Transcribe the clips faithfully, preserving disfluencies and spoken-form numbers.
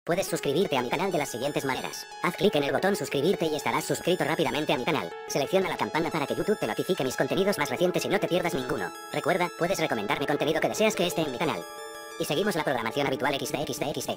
Puedes suscribirte a mi canal de las siguientes maneras. Haz clic en el botón suscribirte y estarás suscrito rápidamente a mi canal. Selecciona la campana para que YouTube te notifique mis contenidos más recientes y no te pierdas ninguno. Recuerda, puedes recomendarme contenido que deseas que esté en mi canal. Y seguimos la programación habitual equis de equis de equis de.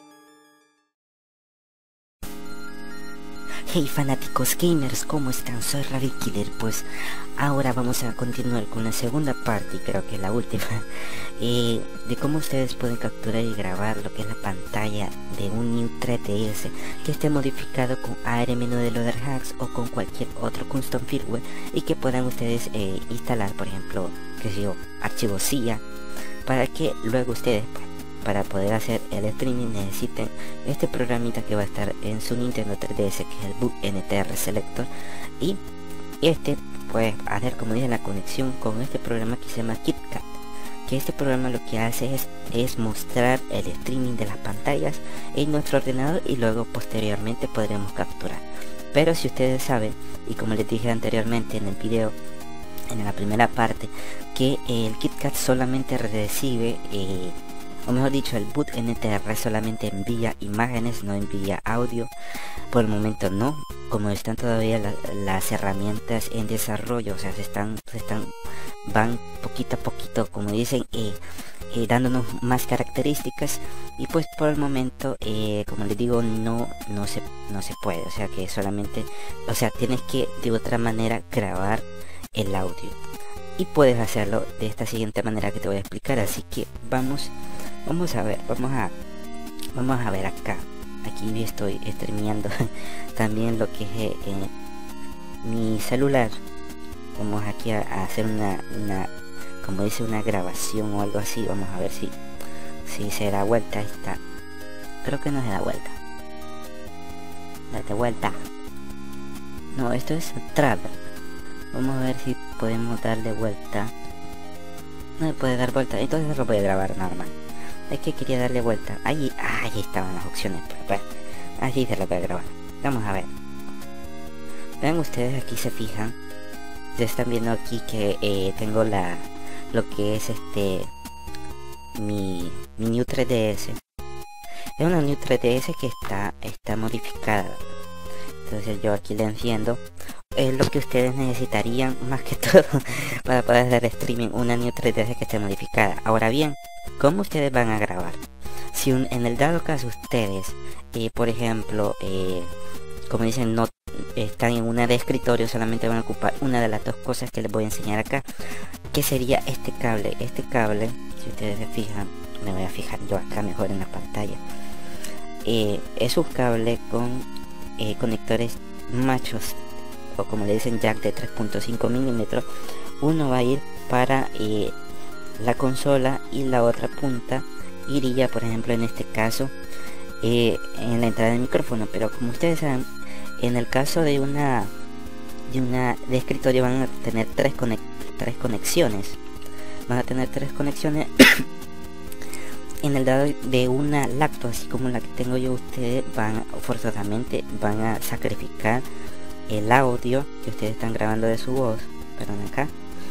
Hey fanáticos gamers, ¿cómo están? Soy RabbitKiller. Pues ahora vamos a continuar con la segunda parte, y creo que la última, eh, de cómo ustedes pueden capturar y grabar lo que es la pantalla de un Neo tres D S que esté modificado con A R M nueve Loader Hacks o con cualquier otro custom firmware, y que puedan ustedes eh, instalar, por ejemplo, que sé yo, archivos C I A, para que luego ustedes, pues, para poder hacer el streaming, necesiten este programita que va a estar en su Nintendo tres D S, que es el Boot N T R Selector, y este puede hacer, como dije, la conexión con este programa que se llama KitKat, que este programa lo que hace es, es mostrar el streaming de las pantallas en nuestro ordenador, y luego posteriormente podremos capturar. Pero si ustedes saben, y como les dije anteriormente en el video, en la primera parte, que el KitKat solamente recibe eh, o mejor dicho, el Boot N T R solamente envía imágenes, no envía audio. Por el momento no, como están todavía la, las herramientas en desarrollo, o sea, se están, se están, van poquito a poquito, como dicen, eh, eh, dándonos más características, y pues por el momento, eh, como les digo, no, no se, no se puede, o sea que solamente, o sea, tienes que de otra manera grabar el audio, y puedes hacerlo de esta siguiente manera que te voy a explicar. Así que vamos. Vamos a ver, vamos a vamos a ver acá. Aquí estoy streameando también lo que es eh, eh, mi celular. Vamos aquí a, a hacer una, una, como dice, una grabación o algo así. Vamos a ver si, si se da vuelta. Ahí está. Creo que no se da vuelta. Date vuelta. No, esto es Travel. Vamos a ver si podemos darle vuelta. No se puede dar vuelta, entonces lo voy a grabar normal. Es que quería darle vuelta. Ahí, ahí estaban las opciones. Pero bueno, así se lo voy a grabar. Vamos a ver. Vean ustedes, aquí se fijan. Ya están viendo aquí que eh, tengo la, lo que es este, mi, mi Neo tres D S. Es una Neo tres D S que está, está modificada. Entonces yo aquí le enciendo. Es lo que ustedes necesitarían más que todo para poder hacer streaming, una Neo tres D S que esté modificada. Ahora bien, ¿cómo ustedes van a grabar? Si un, en el dado caso ustedes, eh, por ejemplo, eh, como dicen, no están en una de escritorio, solamente van a ocupar una de las dos cosas que les voy a enseñar acá, que sería este cable. Este cable, si ustedes se fijan, me voy a fijar yo acá mejor en la pantalla, eh, es un cable con eh, conectores machos, o como le dicen, jack de tres punto cinco milímetros. Uno va a ir para eh, la consola, y la otra punta iría, por ejemplo, en este caso, eh, en la entrada del micrófono. Pero como ustedes saben, en el caso de una de una de escritorio van a tener tres, conex tres conexiones. Van a tener tres conexiones. En el dado de una lacto, así como la que tengo yo, ustedes van forzosamente van a sacrificar el audio que ustedes están grabando de su voz, perdón, acá,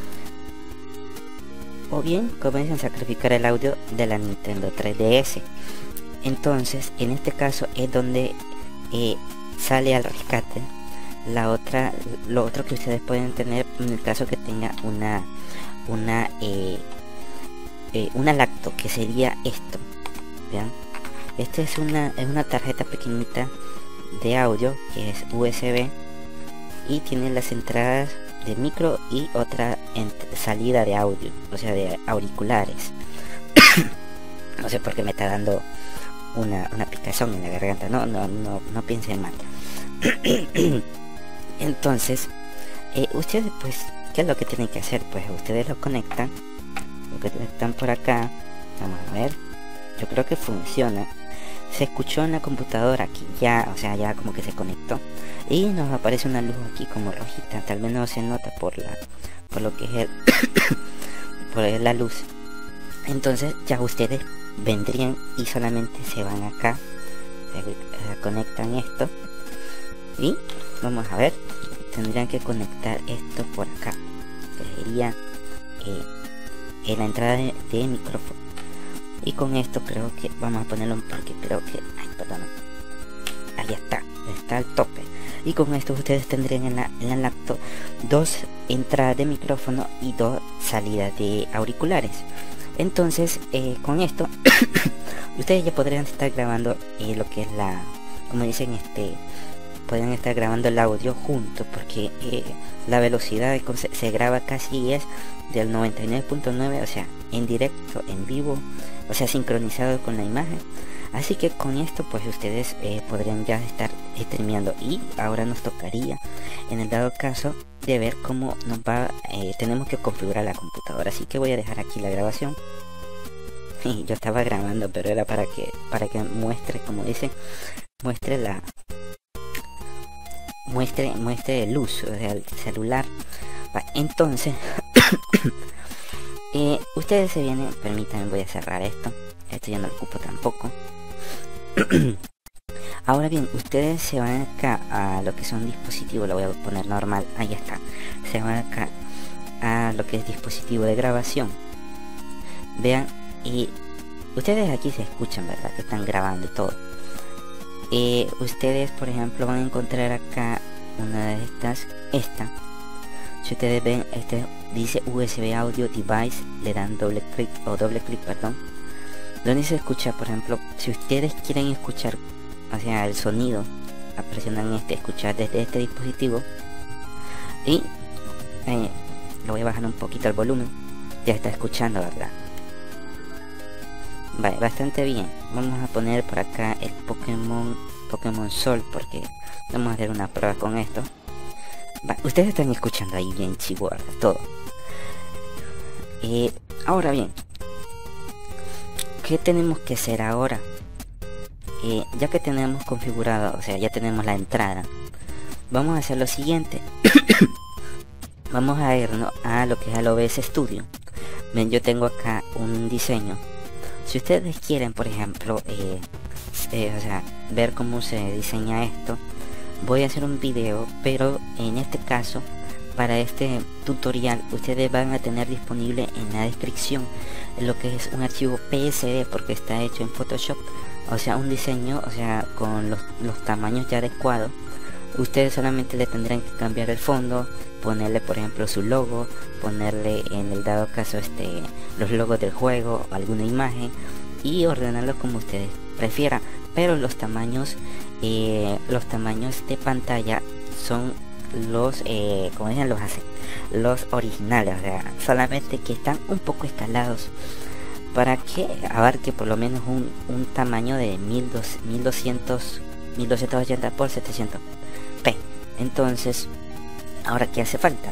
o bien comienzan a sacrificar el audio de la Nintendo tres D S. Entonces en este caso es donde eh, sale al rescate la otra, lo otro que ustedes pueden tener en el caso que tenga una una eh, eh, una lacto, que sería esto. Vean, esta es una es una tarjeta pequeñita de audio que es U S B, y tiene las entradas de micro y otra salida de audio, o sea, de auriculares. No sé por qué me está dando una, una picazón en la garganta. No, no, no, no piensen mal. Entonces, eh, ustedes, pues, ¿qué es lo que tienen que hacer? Pues ustedes lo conectan, lo que están por acá. Vamos a ver. Yo creo que funciona. Se escuchó en la computadora aquí ya, o sea, ya como que se conectó, y nos aparece una luz aquí como rojita. Tal vez no se nota por la por lo que es el por la luz. Entonces ya ustedes vendrían y solamente se van acá, se, se conectan esto, y vamos a ver, tendrían que conectar esto por acá, que sería eh, en la entrada de, de micrófono. Y con esto creo que vamos a ponerlo, porque creo que, ay, perdón, está al tope. Y con esto ustedes tendrían en la, en la laptop dos entradas de micrófono y dos salidas de auriculares. Entonces eh, con esto ustedes ya podrían estar grabando eh, lo que es la, como dicen, este pueden estar grabando el audio juntos, porque eh, la velocidad de se, se graba casi es del noventa y nueve punto nueve, o sea, en directo, en vivo, o sea, sincronizado con la imagen. Así que con esto pues ustedes eh, podrían ya estar streameando. Y ahora nos tocaría, en el dado caso, de ver cómo nos va, eh, tenemos que configurar la computadora. Así que voy a dejar aquí la grabación. Y yo estaba grabando, pero era para que para que muestre, como dice, muestre la muestre muestre el uso del celular. Entonces eh, ustedes se vienen, permítanme, voy a cerrar esto. Esto ya no lo ocupo tampoco. Ahora bien, ustedes se van acá a lo que son dispositivos, lo voy a poner normal, ahí está. Se van acá a lo que es dispositivo de grabación. Vean, y ustedes aquí se escuchan, ¿verdad? Que están grabando y todo. Eh, ustedes, por ejemplo, van a encontrar acá una de estas, esta. Si ustedes ven, este dice U S B Audio Device, le dan doble clic o doble clic, perdón. Donde se escucha, por ejemplo, si ustedes quieren escuchar, o sea, el sonido, presionan este, escuchar desde este dispositivo. Y eh, lo voy a bajar un poquito el volumen. Ya está escuchando, ¿verdad? Vale, bastante bien. Vamos a poner por acá el Pokémon Pokémon Sol, porque vamos a hacer una prueba con esto. Vale, ustedes están escuchando ahí bien chihuahua, todo. Eh, ahora bien, ¿qué tenemos que hacer ahora? Eh, ya que tenemos configurado, o sea, ya tenemos la entrada, vamos a hacer lo siguiente. Vamos a irnos a lo que es el O B S Studio. Ven, yo tengo acá un diseño. Si ustedes quieren, por ejemplo, eh, eh, o sea, ver cómo se diseña esto, voy a hacer un video, pero en este caso, para este tutorial, ustedes van a tener disponible en la descripción lo que es un archivo P S D, porque está hecho en Photoshop, o sea, un diseño, o sea, con los, los tamaños ya adecuados. Ustedes solamente le tendrán que cambiar el fondo, ponerle, por ejemplo, su logo, ponerle, en el dado caso, este los logos del juego, alguna imagen, y ordenarlo como ustedes prefieran. Pero los tamaños eh, los tamaños de pantalla son los eh, como dicen, los hace los originales, o sea, solamente que están un poco escalados para que abarque por lo menos un, un tamaño de mil doscientos ochenta por setecientos p. Entonces, ahora, ¿qué hace falta?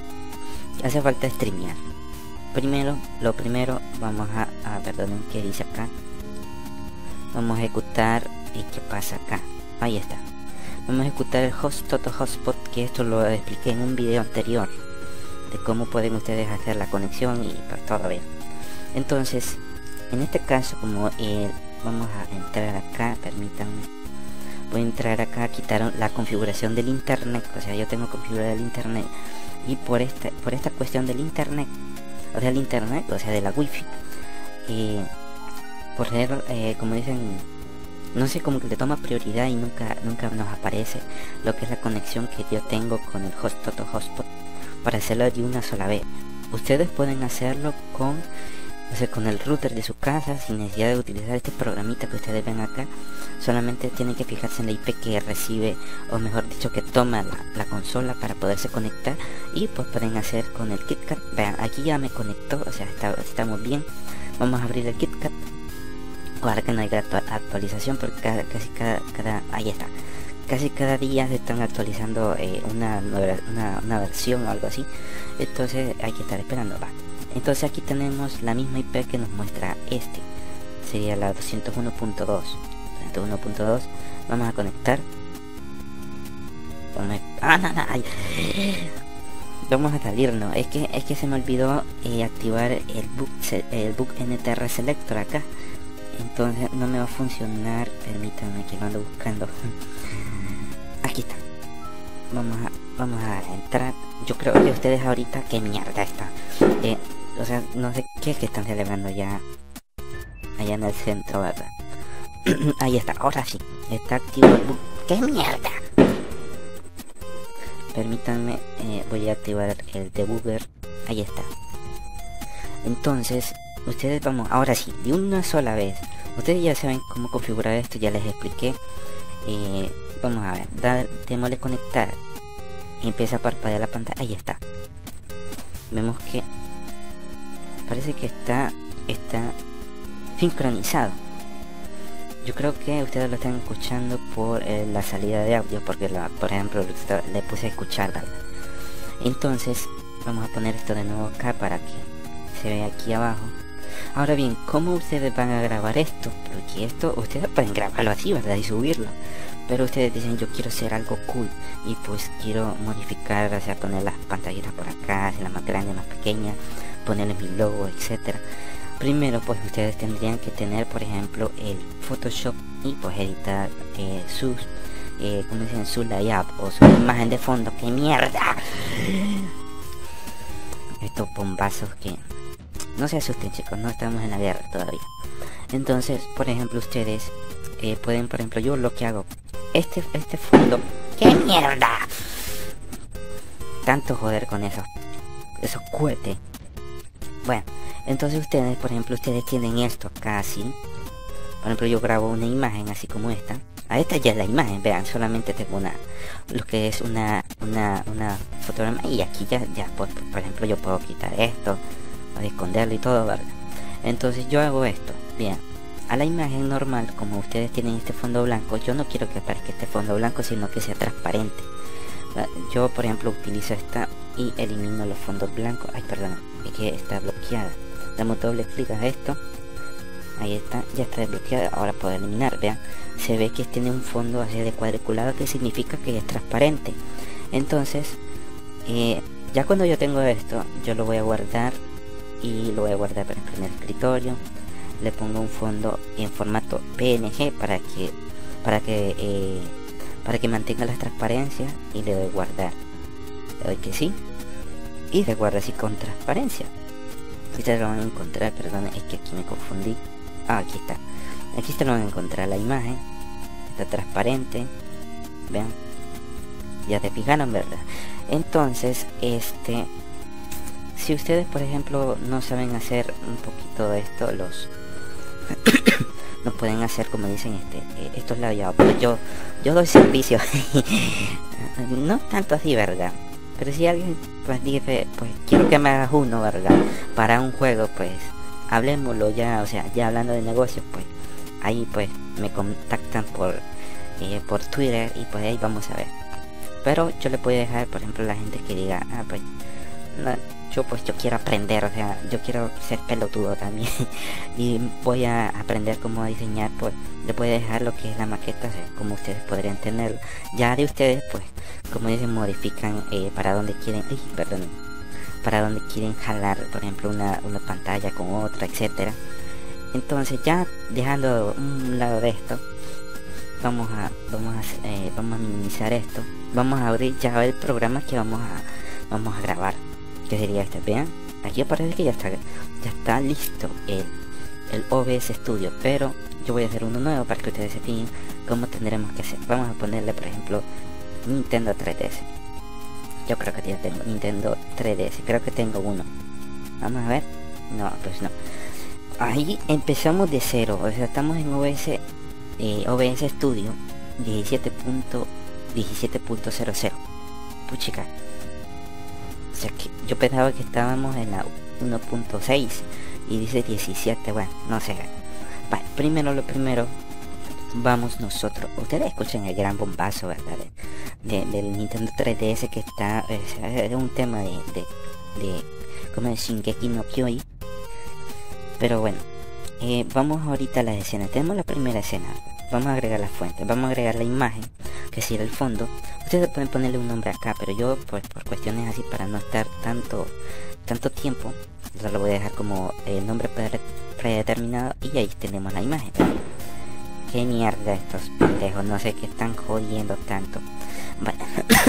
Hace falta streamear. Primero, lo primero, vamos a, a perdonen, ¿qué dice acá? Vamos a ejecutar, ¿y qué pasa acá? Ahí está. Vamos a ejecutar el host toto hotspot, que esto lo expliqué en un video anterior, de cómo pueden ustedes hacer la conexión y pues, todo bien. Entonces, en este caso, como eh, vamos a entrar acá, permítanme, voy a entrar acá a quitar la configuración del internet, o sea, yo tengo configurado el internet, y por esta, por esta cuestión del internet, o sea, el internet, o sea, de la wifi, eh, por ser, eh, como dicen, no sé, como que le toma prioridad y nunca nunca nos aparece lo que es la conexión que yo tengo con el host toto hotspot, para hacerlo de una sola vez. Ustedes pueden hacerlo con, o sea, con el router de su casa, sin necesidad de utilizar este programita que ustedes ven acá. Solamente tienen que fijarse en la I P que recibe, o mejor dicho, que toma la, la consola para poderse conectar, y pues pueden hacer con el KitKat. Vean, aquí ya me conectó, o sea, está, estamos bien. Vamos a abrir el KitKat. Ahora que no hay actualización, porque cada, casi cada, cada, ahí está, casi cada día se están actualizando eh, una, nueva, una, una versión o algo así. Entonces hay que estar esperando. Va. Entonces aquí tenemos la misma I P que nos muestra este, sería la doscientos uno punto dos. doscientos uno punto dos. Vamos a conectar. Vamos a, ah, no, no, ay. Vamos a salirnos. Es que es que se me olvidó eh, activar el book el book N T R Selector acá. Entonces no me va a funcionar. Permítanme que lo ando buscando. Aquí está. Vamos a vamos a entrar. Yo creo que ustedes ahorita, qué mierda está. Eh, o sea, no sé qué es que están celebrando ya allá en el centro, ¿verdad? Ahí está, ahora sí. Está activo el bug. ¡Qué mierda! permítanme, eh, voy a activar el debugger. Ahí está. Entonces ustedes, vamos, ahora sí, de una sola vez. Ustedes ya saben cómo configurar esto, ya les expliqué. eh, Vamos a ver, dar, démosle conectar. Empieza a parpadear la pantalla, ahí está. Vemos que parece que está está sincronizado. Yo creo que ustedes lo están escuchando por eh, la salida de audio, porque la, por ejemplo le puse a escuchar, ¿verdad? Entonces vamos a poner esto de nuevo acá para que se vea aquí abajo. Ahora bien, ¿cómo ustedes van a grabar esto? Porque esto ustedes pueden grabarlo así, ¿verdad? Y subirlo. Pero ustedes dicen, yo quiero hacer algo cool y pues quiero modificar, o sea, poner las pantallitas por acá, hacerlas más grandes, más pequeñas, ponerle mi logo, etcétera. Primero pues ustedes tendrían que tener, por ejemplo, el Photoshop y pues editar eh, sus, eh, ¿cómo dicen? Su layout o su imagen de fondo. ¡Qué mierda! Estos bombazos que... No se asusten, chicos, no estamos en la guerra todavía. Entonces, por ejemplo, ustedes eh, pueden, por ejemplo, yo lo que hago, este, este fondo... ¡Qué mierda! Tanto joder con esos, esos cohetes. Bueno, entonces ustedes, por ejemplo, ustedes tienen esto acá así. Por ejemplo, yo grabo una imagen así como esta. A esta ya es la imagen, vean, solamente tengo una, lo que es una, una, una fotograma. Y aquí ya, ya, pues, por ejemplo, yo puedo quitar esto, o esconderlo y todo, ¿verdad? Entonces yo hago esto, bien. A la imagen normal, como ustedes tienen este fondo blanco, yo no quiero que aparezca este fondo blanco, sino que sea transparente. Yo, por ejemplo, utilizo esta y elimino los fondos blancos. Ay, perdón, es que está bloqueada. Damos doble clic a esto. Ahí está, ya está desbloqueada. Ahora puedo eliminar, vean. Se ve que tiene un fondo así de cuadriculado, que significa que es transparente. Entonces, eh, ya cuando yo tengo esto, yo lo voy a guardar. Y lo voy a guardar, por ejemplo, en el escritorio. Le pongo un fondo en formato P N G para que para que eh, para que mantenga las transparencias, y le doy guardar. Le doy que sí y le guardo así con transparencia. Ustedes lo van a encontrar, perdón, es que aquí me confundí. Ah, aquí está. Aquí se lo van a encontrar la imagen. Está transparente. Vean. Ya te fijaron, ¿verdad? Entonces, este si ustedes, por ejemplo, no saben hacer un poquito de esto, los no pueden hacer, como dicen, este eh, estos labios, pero yo yo doy servicio. No tanto así, ¿verdad? Pero si alguien pues dice, pues quiero que me hagas uno, ¿verdad? Para un juego, pues hablemoslo ya, o sea, ya hablando de negocios, pues ahí pues me contactan por eh, por Twitter, y pues ahí vamos a ver. Pero yo le puedo dejar, por ejemplo, a la gente que diga, ah, pues no, yo pues yo quiero aprender, o sea, yo quiero ser pelotudo también. Y voy a aprender cómo diseñar, pues le puedo dejar lo que es la maqueta, o sea, como ustedes podrían tenerlo. Ya de ustedes, pues, como dicen, modifican eh, para donde quieren, ay, perdón, para donde quieren jalar, por ejemplo, una, una pantalla con otra, etcétera. Entonces, ya dejando un lado de esto, vamos a vamos a eh, vamos a minimizar esto. Vamos a abrir ya el programa que vamos a vamos a grabar, que sería este. Vean, aquí aparece que ya está ya está listo el el O B S Studio, pero yo voy a hacer uno nuevo para que ustedes se fijen cómo tendremos que hacer. Vamos a ponerle, por ejemplo, Nintendo tres D S. Yo creo que ya tengo Nintendo tres D S, creo que tengo uno. Vamos a ver. No, pues no. Ahí empezamos de cero, o sea, estamos en O B S eh, O B S Studio diecisiete punto cero cero. Puchica. O sea que yo pensaba que estábamos en la uno punto seis y dice diecisiete, bueno, no sé. Vale, primero lo primero, vamos nosotros. Ustedes escuchan el gran bombazo, ¿verdad? De, de, del Nintendo tres D S que está, es, es un tema de, de, de como de Shingeki no Kyojin. Pero bueno, eh, vamos ahorita a las escenas. Tenemos la primera escena. Vamos a agregar la fuente, vamos a agregar la imagen, que sería el fondo. Ustedes pueden ponerle un nombre acá, pero yo pues por cuestiones así, para no estar tanto tanto tiempo, yo lo voy a dejar como el nombre pre predeterminado, y ahí tenemos la imagen. Qué mierda estos pendejos, no sé qué están jodiendo tanto. Bueno,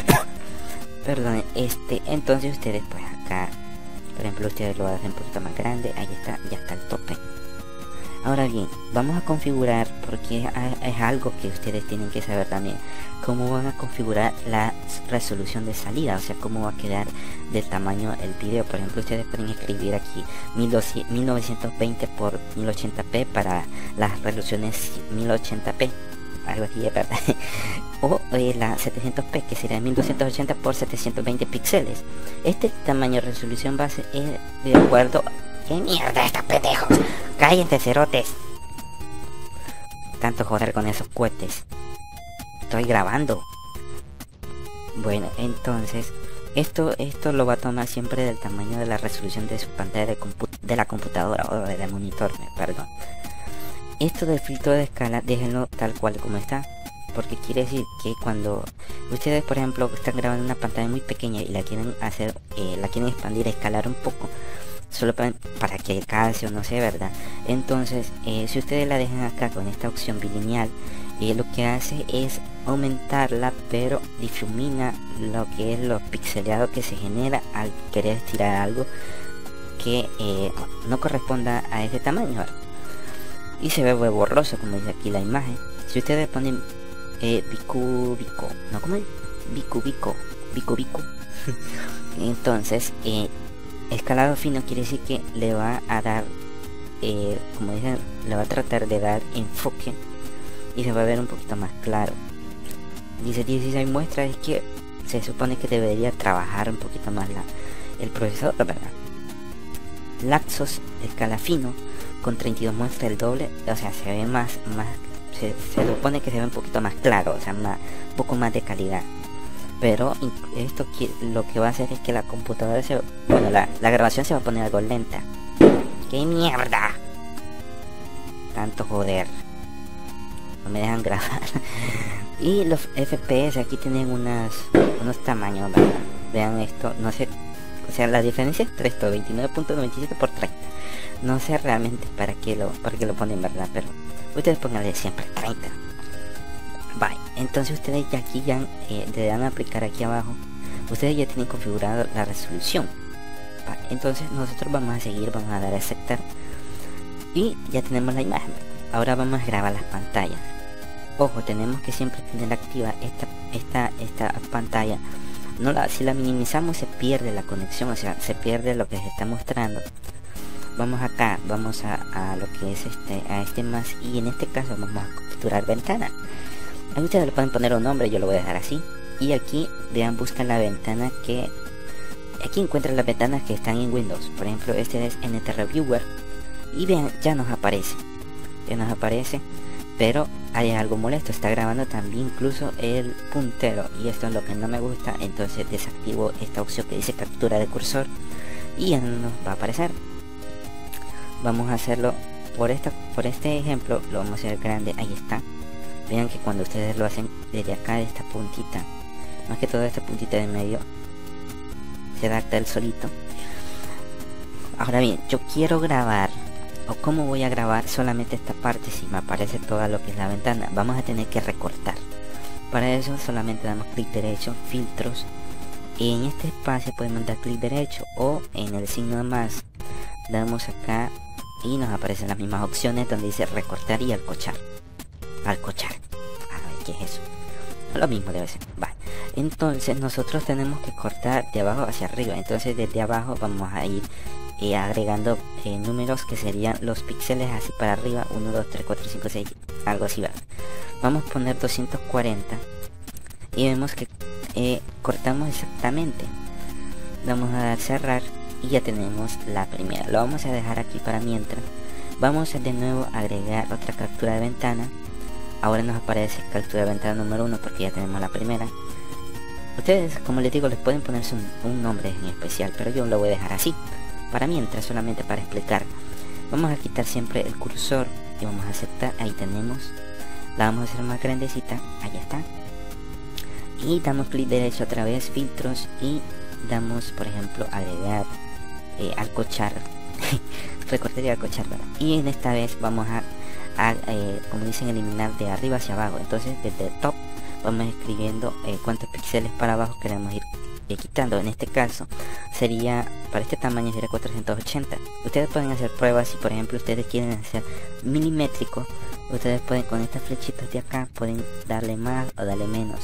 perdón, este, entonces ustedes pues acá, por ejemplo, ustedes lo hacen un poquito más grande, ahí está, ya está el tope. Ahora bien, vamos a configurar, porque es algo que ustedes tienen que saber también, cómo van a configurar la resolución de salida, o sea, cómo va a quedar del tamaño el video. Por ejemplo, ustedes pueden escribir aquí mil novecientos veinte por mil ochenta p para las resoluciones mil ochenta p, algo así de verdad, o eh, la setecientos p, que sería mil doscientos ochenta por setecientos veinte píxeles. Este tamaño de resolución va a ser eh, de acuerdo. ¡Qué mierda estos pendejos! ¡Cállense, cerotes! Tanto joder con esos cohetes. Estoy grabando. Bueno, entonces esto esto lo va a tomar siempre del tamaño de la resolución de su pantalla de, de la computadora o de la monitor, perdón. Esto del filtro de escala déjenlo tal cual como está, porque quiere decir que cuando ustedes, por ejemplo, están grabando una pantalla muy pequeña y la quieren hacer, eh, la quieren expandir, escalar un poco, solo para, para que calce o no sé, ¿verdad? Entonces, eh, si ustedes la dejan acá con esta opción bilineal, eh, lo que hace es aumentarla, pero difumina lo que es lo pixeleado que se genera al querer estirar algo que eh, no corresponda a ese tamaño, ¿verdad? Y se ve borroso, como dice aquí la imagen. Si ustedes ponen eh, bicubico, no, como bicubico, bicubico, entonces eh, escalado fino quiere decir que le va a dar, eh, como dicen, le va a tratar de dar enfoque y se va a ver un poquito más claro. Dice dieciséis muestras, es que se supone que debería trabajar un poquito más la, el procesador, ¿verdad? Laxos de escala fino con treinta y dos muestras, el doble, o sea, se ve más, más se, se supone que se ve un poquito más claro, o sea, más, un poco más de calidad. Pero esto lo que va a hacer es que la computadora se, bueno, la, la grabación se va a poner algo lenta. ¡Qué mierda! Tanto joder, no me dejan grabar. Y los F P S aquí tienen unas unos tamaños, ¿verdad? Vean esto, no sé, o sea, la diferencia es entre esto, veintinueve punto noventa y siete por treinta. No sé realmente para qué lo para qué lo ponen, ¿verdad? Pero ustedes pónganle siempre treinta. Bye. Entonces ustedes ya aquí ya eh, le dan a aplicar aquí abajo, ustedes ya tienen configurado la resolución. Bye. Entonces nosotros vamos a seguir, vamos a dar a aceptar y ya tenemos la imagen. Ahora vamos a grabar las pantallas. Ojo, tenemos que siempre tener activa esta esta esta pantalla. No la, si la minimizamos se pierde la conexión, o sea, se pierde lo que se está mostrando. Vamos acá, vamos a, a lo que es este, a este más, y en este caso vamos a capturar ventana. Ahí ustedes le pueden poner un nombre, yo lo voy a dejar así. Y aquí, vean, buscan la ventana que... Aquí encuentran las ventanas que están en Windows. Por ejemplo, este es N T Reviewer. Y vean, ya nos aparece. Ya nos aparece. Pero hay algo molesto, está grabando también incluso el puntero. Y esto es lo que no me gusta. Entonces desactivo esta opción que dice captura de cursor. Y ya no nos va a aparecer. Vamos a hacerlo por, esta, por este ejemplo. Lo vamos a hacer grande, ahí está. Vean que cuando ustedes lo hacen desde acá, de esta puntita, más que todo esta puntita de medio, se adapta el solito. Ahora bien, yo quiero grabar, o cómo voy a grabar solamente esta parte si me aparece toda lo que es la ventana. Vamos a tener que recortar. Para eso solamente damos clic derecho, filtros, y en este espacio podemos dar clic derecho o en el signo de más, damos acá y nos aparecen las mismas opciones donde dice recortar y alcochar. Alcochar, a ver qué es eso, lo mismo debe ser. Vale, entonces nosotros tenemos que cortar de abajo hacia arriba. Entonces desde abajo vamos a ir eh, agregando eh, números que serían los píxeles así para arriba, uno, dos, tres, cuatro, cinco, seis, algo así, ¿verdad? Vamos a poner doscientos cuarenta y vemos que eh, cortamos exactamente. Vamos a dar cerrar y ya tenemos la primera. Lo vamos a dejar aquí para mientras. Vamos a de nuevo agregar otra captura de ventana. Ahora nos aparece captura de ventana número uno porque ya tenemos la primera. Ustedes, como les digo, les pueden poner un, un nombre en especial, pero yo lo voy a dejar así para mientras, solamente para explicar. Vamos a quitar siempre el cursor y vamos a aceptar. Ahí tenemos. La vamos a hacer más grandecita. Ahí está. Y damos clic derecho otra vez, filtros, y damos, por ejemplo, agregar, eh, alcochar. Recortar y alcochar, ¿verdad? Y en esta vez vamos a A, eh, como dicen, eliminar de arriba hacia abajo. Entonces desde el top vamos escribiendo eh, cuántos píxeles para abajo queremos ir eh, quitando. En este caso sería, para este tamaño sería cuatrocientos ochenta. Ustedes pueden hacer pruebas. Si por ejemplo ustedes quieren hacer milimétrico, ustedes pueden con estas flechitas de acá, pueden darle más o darle menos.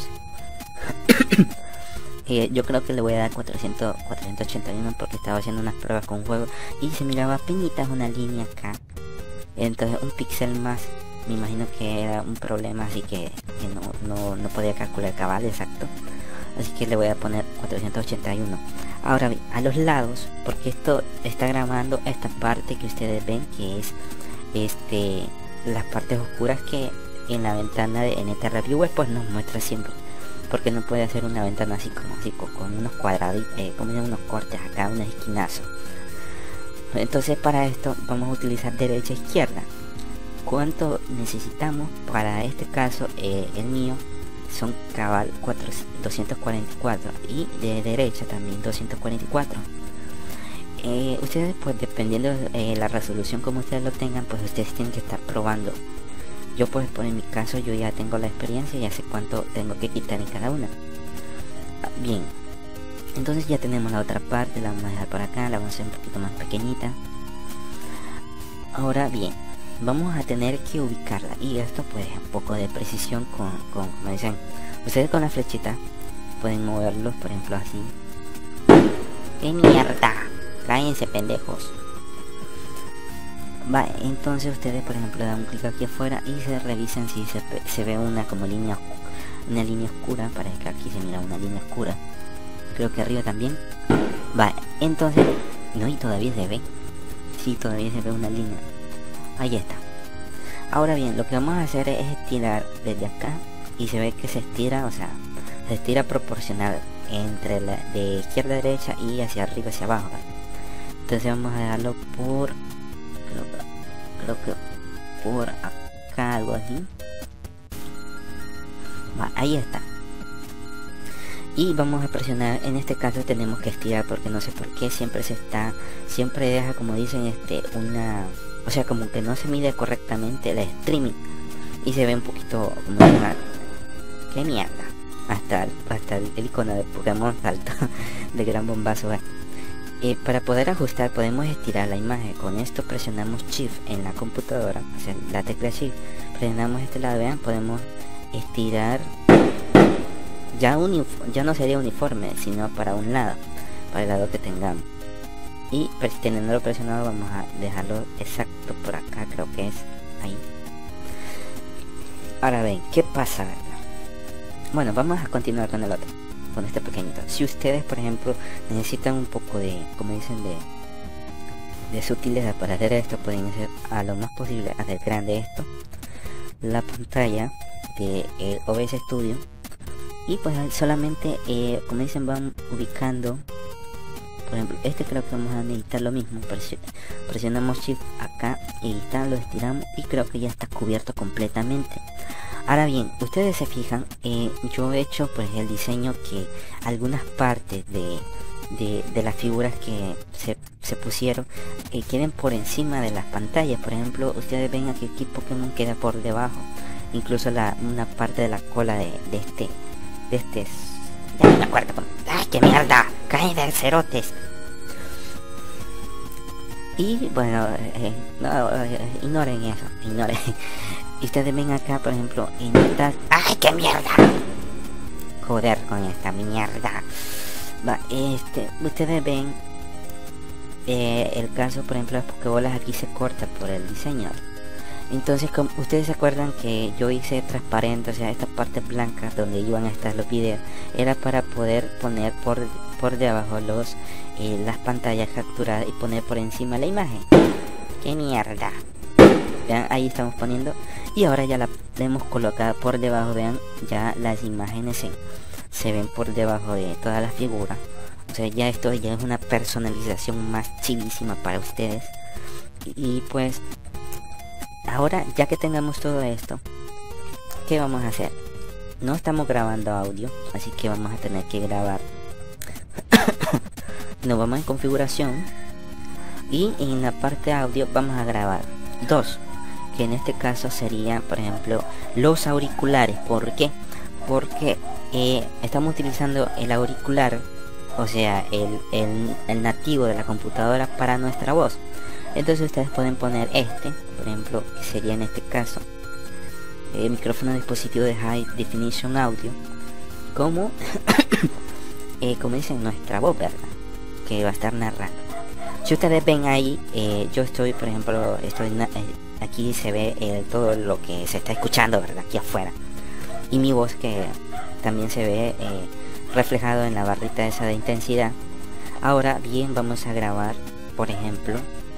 eh, yo creo que le voy a dar cuatrocientos, cuatrocientos ochenta y uno porque estaba haciendo unas pruebas con un juego y se miraba penitas una línea acá. Entonces un píxel más, me imagino que era un problema, así que, que no, no, no podía calcular cabal exacto. Así que le voy a poner cuatrocientos ochenta y uno. Ahora bien, a los lados, porque esto está grabando esta parte que ustedes ven, que es este las partes oscuras que en la ventana de N T Reviewer pues nos muestra siempre, porque no puede hacer una ventana así como así con, con unos cuadrados, eh, como unos cortes acá, unos esquinazos. Entonces para esto vamos a utilizar derecha e izquierda. ¿Cuánto necesitamos? Para este caso eh, el mío son cabal doscientos cuarenta y cuatro y de derecha también doscientos cuarenta y cuatro. Eh, ustedes pues dependiendo de eh, la resolución como ustedes lo tengan, pues ustedes tienen que estar probando. Yo pues por en mi caso yo ya tengo la experiencia, ya sé cuánto tengo que quitar en cada una. Bien, entonces ya tenemos la otra parte, la vamos a dejar por acá, la vamos a hacer un poquito más pequeñita. Ahora bien, vamos a tener que ubicarla, y esto pues un poco de precisión con, con como dicen ustedes, con la flechita pueden moverlos, por ejemplo así. ¡Qué mierda! Cállense, pendejos. Va, entonces ustedes por ejemplo dan un clic aquí afuera y se revisan si se, se ve una como línea, una línea oscura. Parece que aquí se mira una línea oscura, creo que arriba también. Va, entonces no, y todavía se ve, sí, todavía se ve una línea. Ahí está. Ahora bien, lo que vamos a hacer es estirar desde acá, y se ve que se estira, o sea, se estira proporcional entre la de izquierda a derecha y hacia arriba hacia abajo, ¿vale? Entonces vamos a dejarlo por, creo, creo que por acá, algo así. Va, ahí está. Y vamos a presionar, en este caso tenemos que estirar porque no sé por qué siempre se está, siempre deja como dicen este una, o sea como que no se mide correctamente el streaming y se ve un poquito como mal. ¡Qué mierda! Hasta, hasta el, el icono de Pokémon salta de gran bombazo. ¿eh? Eh, para poder ajustar podemos estirar la imagen. Con esto presionamos Shift en la computadora, o sea la tecla Shift, presionamos este lado, vean, podemos estirar. Ya, ya no sería uniforme, sino para un lado, para el lado que tengamos. Y pues, teniéndolo presionado vamos a dejarlo exacto por acá, creo que es ahí. Ahora ven, ¿qué pasa, verdad? Bueno, vamos a continuar con el otro, con este pequeñito. Si ustedes por ejemplo necesitan un poco de, como dicen, de de sutileza para hacer esto, pueden hacer a lo más posible hacer grande esto, la pantalla de eh, O B S Studio, y pues solamente eh, como dicen van ubicando. Por ejemplo este creo que vamos a necesitar lo mismo, presionamos Shift acá y está, lo estiramos y creo que ya está cubierto completamente. Ahora bien, ustedes se fijan, eh, yo he hecho pues el diseño que algunas partes de, de, de las figuras que se, se pusieron eh, queden por encima de las pantallas. Por ejemplo, ustedes ven aquí, aquí Pokémon queda por debajo, incluso la, una parte de la cola de, de este, de este, ya no me acuerdo cómo. ¡Ay, qué mierda! ¡Caen de cerotes! Y bueno, eh, no, eh, ignoren eso, ignoren. Y ustedes ven acá, por ejemplo, en estas... ¡Ay, qué mierda! Joder con esta mierda. Va, este, ustedes ven eh, el caso, por ejemplo, las pokebolas aquí se corta por el diseño. Entonces, como ustedes se acuerdan que yo hice transparente, o sea, estas partes blancas donde iban a estar los videos, era para poder poner por, por debajo los eh, las pantallas capturadas y poner por encima la imagen. ¡Qué mierda! Vean, ahí estamos poniendo, y ahora ya la hemos colocado por debajo. Vean, ya las imágenes se, se ven por debajo de todas las figuras. O sea, ya esto ya es una personalización más chivísima para ustedes. Y, y pues ahora, ya que tengamos todo esto, ¿qué vamos a hacer? No estamos grabando audio, así que vamos a tener que grabar. Nos vamos en configuración y en la parte audio vamos a grabar dos, que en este caso sería, por ejemplo, los auriculares. ¿Por qué? Porque eh, estamos utilizando el auricular o sea, el, el, el nativo de la computadora para nuestra voz. Entonces ustedes pueden poner este, por ejemplo, que sería en este caso el micrófono de dispositivo de High Definition Audio, como eh, como dicen, nuestra voz, ¿verdad? Que va a estar narrando. Si ustedes ven ahí, eh, yo estoy, por ejemplo, estoy eh, aquí se ve eh, todo lo que se está escuchando, ¿verdad? Aquí afuera. Y mi voz que también se ve eh, reflejado en la barrita esa de intensidad. Ahora bien, vamos a grabar, por ejemplo,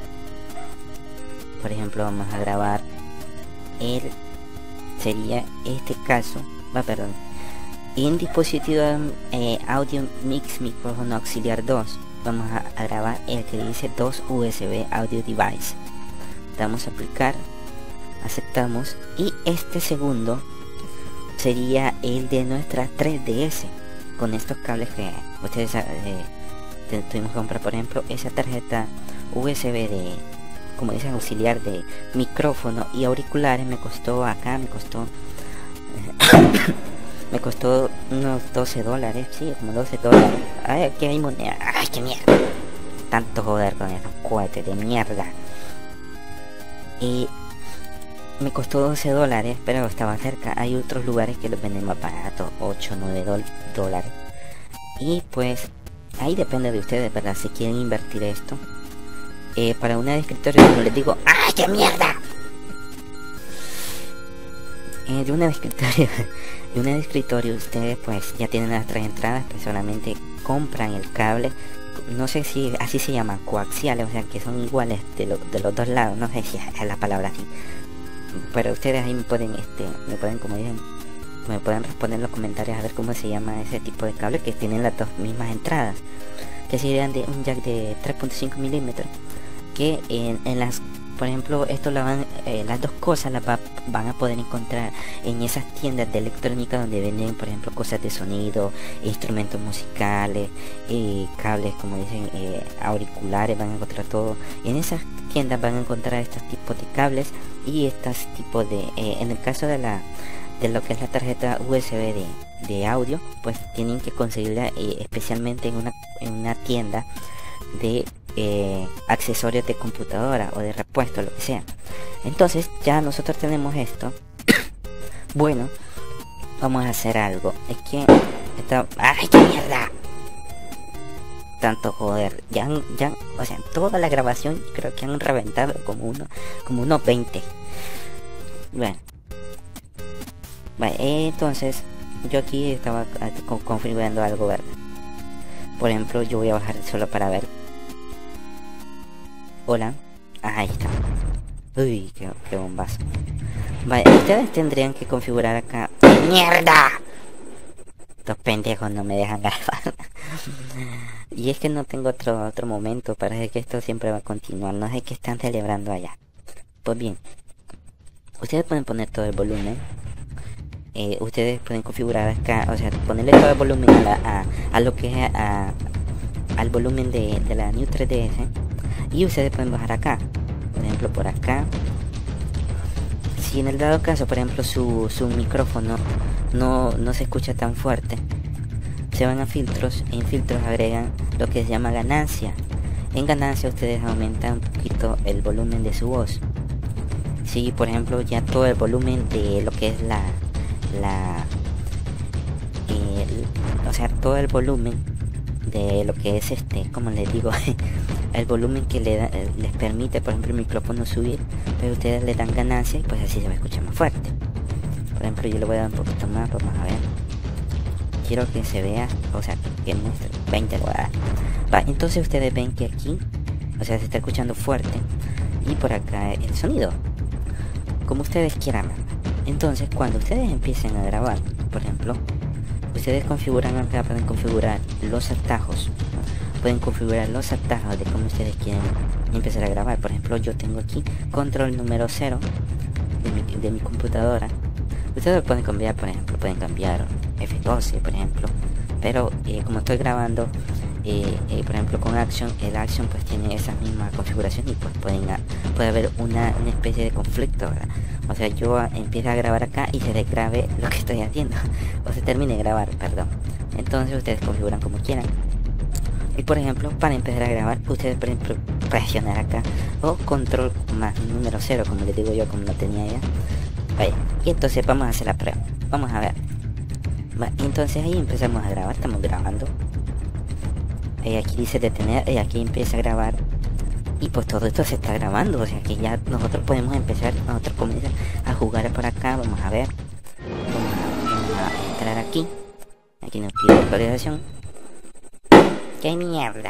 por ejemplo, vamos a grabar el, sería este caso, va, perdón, en dispositivo eh, audio mix micrófono auxiliar dos. Vamos a, a grabar el que dice dos U S B audio device. Damos a aplicar, aceptamos, y este segundo sería el de nuestra tres D S con estos cables que ustedes eh, tuvimos que comprar. Por ejemplo, esa tarjeta U S B de, como dicen, auxiliar de micrófono y auriculares me costó acá, me costó me costó unos doce dólares, sí, como doce dólares. Ay, aquí hay moneda, ay, qué mierda, tanto joder con esos cohetes de mierda. Y me costó doce dólares, pero estaba cerca. Hay otros lugares que los venden más baratos, ocho, nueve dólares. Y pues ahí depende de ustedes, ¿verdad? Si quieren invertir esto. Eh, para una de escritorio, como les digo, ¡ay, qué mierda! Eh, de una de escritorio, de una de escritorio, ustedes pues ya tienen las tres entradas, pues solamente compran el cable. No sé si así se llaman, coaxiales, o sea que son iguales de, lo, de los dos lados. No sé si es la palabra así, pero ustedes ahí me pueden, este, me pueden, como dicen, me pueden responder en los comentarios a ver cómo se llama ese tipo de cable que tienen las dos mismas entradas, que serían de un jack de tres punto cinco milímetros, que en, en las, por ejemplo, esto la van, eh, las dos cosas las va, van a poder encontrar en esas tiendas de electrónica donde venden, por ejemplo, cosas de sonido, instrumentos musicales, eh, cables, como dicen, eh, auriculares, van a encontrar todo. En esas tiendas van a encontrar estos tipos de cables y estos tipos de, eh, en el caso de la de lo que es la tarjeta U S B de, de audio, pues tienen que conseguirla eh, especialmente en una, en una tienda de eh, accesorios de computadora o de repuesto, lo que sea. Entonces ya nosotros tenemos esto. Bueno, vamos a hacer algo. Es que esta... ¡ay, qué mierda! Tanto joder, ya, ya, o sea, toda la grabación creo que han reventado como uno, como unos veinte. Bueno, vale, entonces yo aquí estaba configurando algo, ¿verdad? Por ejemplo, yo voy a bajar solo para ver. Hola, ahí está. Uy, qué, qué bombazo. Vale, ustedes tendrían que configurar acá. ¡Mierda! Estos pendejos no me dejan grabar. Y es que no tengo otro otro momento. Parece que esto siempre va a continuar. No sé qué están celebrando allá. Pues bien, ustedes pueden poner todo el volumen. Eh, ustedes pueden configurar acá, o sea, ponerle todo el volumen a, la, a, a lo que es a, al volumen de, de la New tres D S. Y ustedes pueden bajar acá, por ejemplo por acá. Si en el dado caso, por ejemplo, su, su micrófono no, no se escucha tan fuerte, se van a filtros, en filtros agregan lo que se llama ganancia. En ganancia ustedes aumentan un poquito el volumen de su voz. Si por ejemplo ya todo el volumen de lo que es la la el, o sea, todo el volumen de lo que es este, como les digo, el volumen que le da, les permite, por ejemplo, el micrófono subir, pero ustedes le dan ganancia y pues así se va a escuchar más fuerte. Por ejemplo, yo le voy a dar un poquito más, vamos a ver. Quiero que se vea, o sea, que muestre veinte, le voy a dar. Va, entonces ustedes ven que aquí, o sea, se está escuchando fuerte, y por acá el sonido, como ustedes quieran. Entonces, cuando ustedes empiecen a grabar, por ejemplo, ustedes configuran acá, pueden configurar los atajos, pueden configurar los atajos de cómo ustedes quieren empezar a grabar. Por ejemplo, yo tengo aquí control número cero de mi, de mi computadora. Ustedes lo pueden cambiar, por ejemplo, pueden cambiar F doce, por ejemplo, pero eh, como estoy grabando, eh, eh, por ejemplo, con Action, el Action pues tiene esa misma configuración y pues pueden a, puede haber una, una especie de conflicto, ¿verdad? O sea, yo empiezo a grabar acá y se desgrabe lo que estoy haciendo, o se termine de grabar, perdón. Entonces ustedes configuran como quieran. Y por ejemplo, para empezar a grabar, ustedes pueden presionar acá o control más número cero, como les digo yo, como lo tenía ya. Vaya, y entonces vamos a hacer la prueba. Vamos a ver. Va, entonces ahí empezamos a grabar, estamos grabando. Y aquí dice detener, y aquí empieza a grabar. Y pues todo esto se está grabando, o sea que ya nosotros podemos empezar, nosotros comenzar a jugar por acá. Vamos a ver. Vamos a, vamos a entrar aquí. Aquí nos pide actualización. ¡Qué mierda!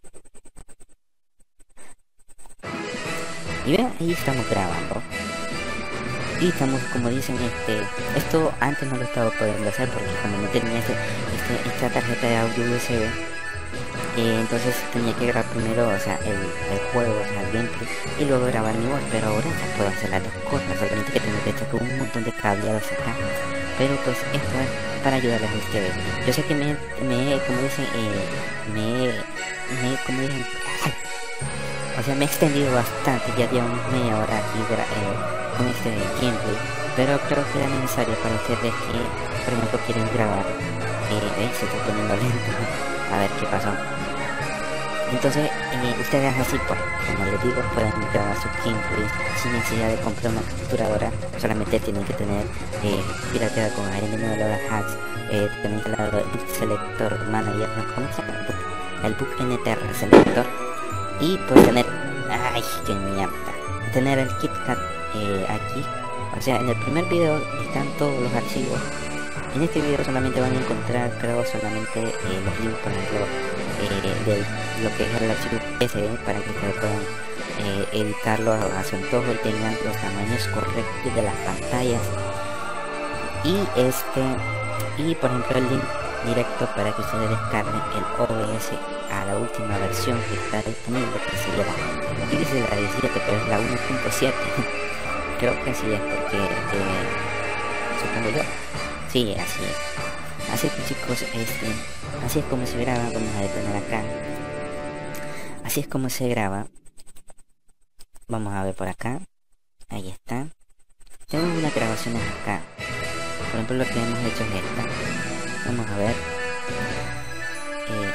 Y vean, ahí estamos grabando. Y estamos, como dicen, este esto antes no lo estaba pudiendo hacer porque como no tenía este, este, esta tarjeta de audio U S B, eh, entonces tenía que grabar primero, o sea, el, el juego, o sea, el gameplay, y luego grabar mi voz. Pero ahora ya puedo hacer las dos cosas, solamente que tengo que estar con un montón de cableados acá. Pero pues esto es para ayudarles a ustedes. Yo sé que me, me como dicen, eh, me, me, como dicen, o sea, me he extendido bastante, ya llevamos media hora aquí eh, con este gameplay, pero creo que era necesario para ustedes que, por ejemplo, quieren grabar. Eh, eh, se está poniendo lento, a ver qué pasó. Entonces, eh, ustedes así, pues, como les digo, pueden grabar sus gameplays sin necesidad de comprar una capturadora. Solamente tienen que tener eh, pirateada con Iron Man de hacks, eh, tienen que instalado el Book Selector Manager, ¿no? ¿Cómo se llama? El Book N T R Selector. Y pues tener, ay, qué mierda, tener el KitKat eh, aquí. O sea, en el primer video están todos los archivos. En este video solamente van a encontrar, creo, solamente eh, los links, por ejemplo, eh, de lo que es el archivo P S D, para que ustedes puedan eh, editarlo a su antojo y tengan los tamaños correctos de las pantallas. Y este, y por ejemplo el link directo para que ustedes descarguen el O B S a la última versión que está disponible, que sería la, aquí dice la diecisiete, pero es la uno punto siete. Creo que así es, porque eh, supongo yo. Sí, así es. Así que chicos, este, así es como se graba. Vamos a detener acá. Así es como se graba. Vamos a ver por acá. Ahí está. Tengo unas grabaciones acá. Por ejemplo, lo que hemos hecho es esta. Vamos a ver. Eh,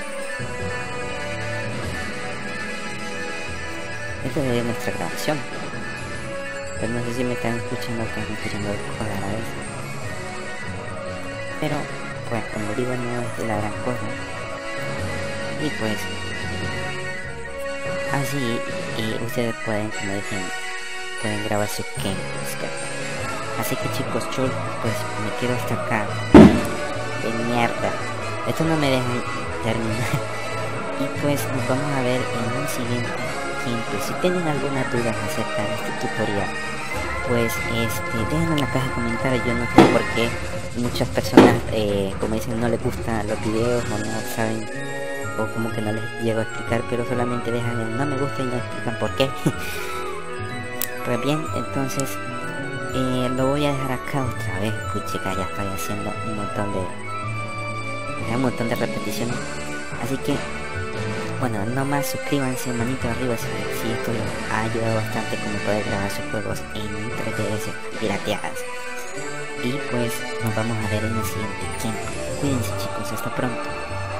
esta es nuestra grabación. Pero no sé si me están escuchando o están escuchando cosas a la vez. Pero, pues, como digo, no es de la gran cosa. Y pues, así, y ustedes pueden, como dicen, pueden grabar sus gameplays. Así que chicos, yo pues me quedo hasta acá. De mierda. Esto no me dejan terminar. Y pues nos vamos a ver en un siguiente gameplay. Si tienen alguna duda acerca de este tutorial, pues este, déjenlo en la caja de comentarios. Yo no sé por qué muchas personas, eh, como dicen, no les gustan los videos o no saben, o como que no les llego a explicar, pero solamente dejan el no me gusta y no explican por qué. Pues bien, entonces eh, lo voy a dejar acá otra vez. Pues chica, ya estoy haciendo un montón de un montón de repeticiones, así que bueno, no más, suscríbanse, manito arriba si, si esto les ha ayudado bastante como poder grabar sus juegos en tres D S pirateadas. Y pues nos vamos a ver en el siguiente tiempo. Cuídense chicos, hasta pronto.